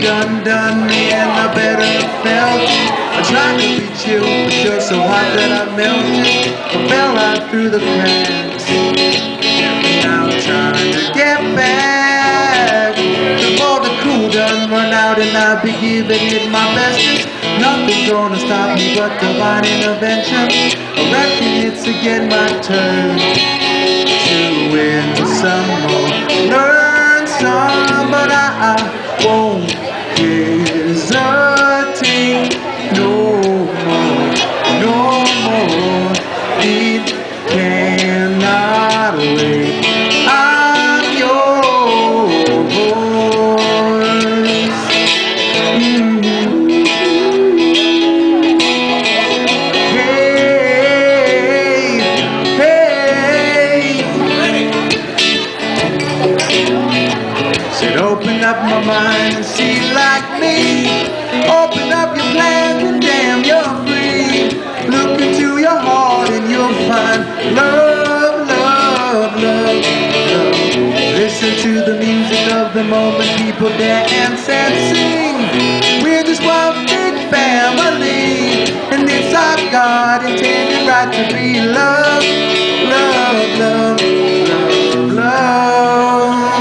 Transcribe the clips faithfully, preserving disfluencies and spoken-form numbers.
done done me and I better have felt it. I tried to be chill, but you're so hot that I melted. I fell out through the cracks. Now I'm trying to get back before the cool done run out and I'll be giving it my bestest. Nothing's gonna stop me but divine intervention. I reckon it's again my turn to win some more, learn some, but I, I won't hesitate no more, no more. It cannot wait. I'm yours. Mm-hmm. Open up my mind and see like me. Open up your plans and damn, you're free. Look into your heart and you'll find love, love, love, love. Listen to the music of the moment, people dance and sing. We're just one big family, and it's our God intended right to be love, love, love, love, love.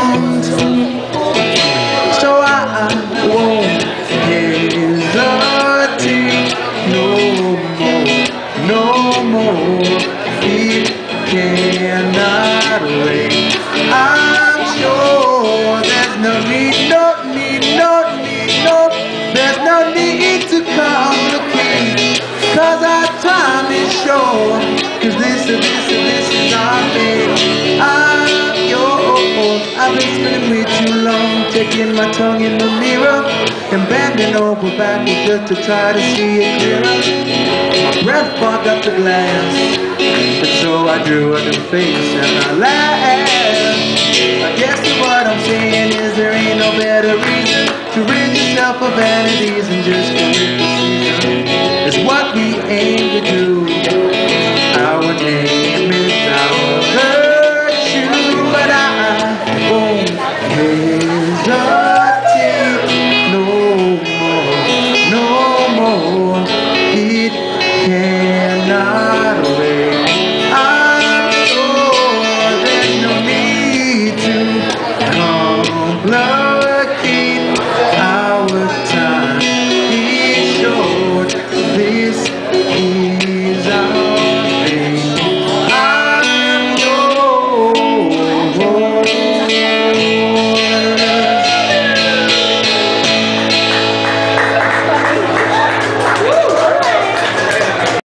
No more, it cannot wait. I'm sure there's no need, no need, no need, no, there's no need to complicate, cause our time is short, cause this, this, this is our fate. I'm yours. I've been spinning way too long, taking my tongue in the mirror and bending over backwards just to try to see it clearer. My breath fogged up the glass, and so I drew a new face and I laughed. I guess what I'm saying is there ain't no better reason to rid yourself of vanities and just